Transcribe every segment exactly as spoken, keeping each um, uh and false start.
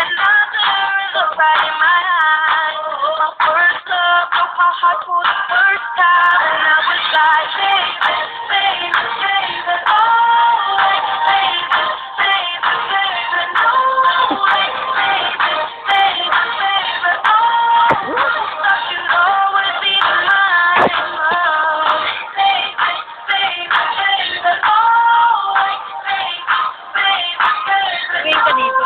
another look right in my eyes. My first love broke my heart for the first time, and I was like, baby, baby, baby, oh, baby, baby, baby, no, baby, baby, baby, baby, oh, thought you'd always be mine, oh, baby, baby, baby, oh, baby, baby, baby, Wait ka dito.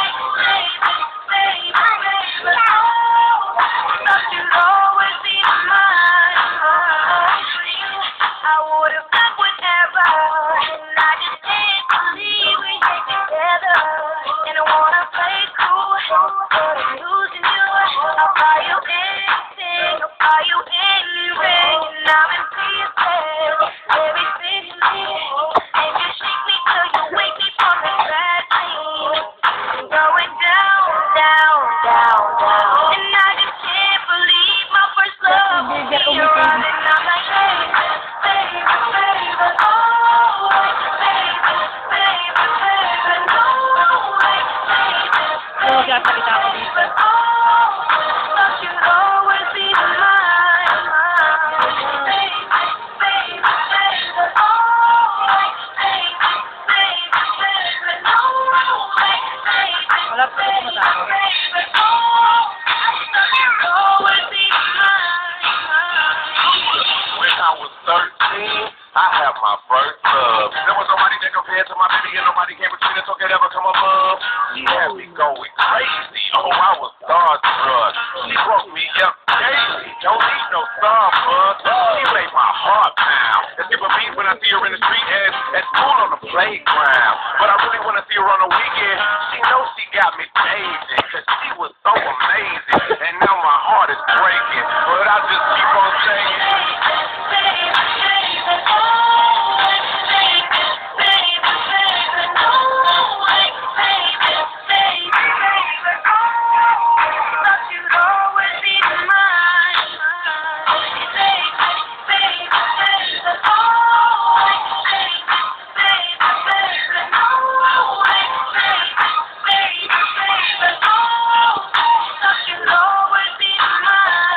Sasalita ako dito. Wala pa ito kumatako. When I was thirteen, I had my first love. There was nobody that compared to my baby, and nobody came between us or could ever come above. She had me going crazy. Oh, I was starstruck. She broke me up daily. Don't need no starbucks. She made my heart pound. It's giving me when I see her in the street and at school on the playground. But I really want to see her on the weekend. She knows she got me dazing, cause she was so amazing. And now my heart is breaking, but I just keep on saying.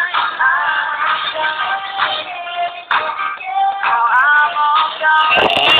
Oh, I'm all gone.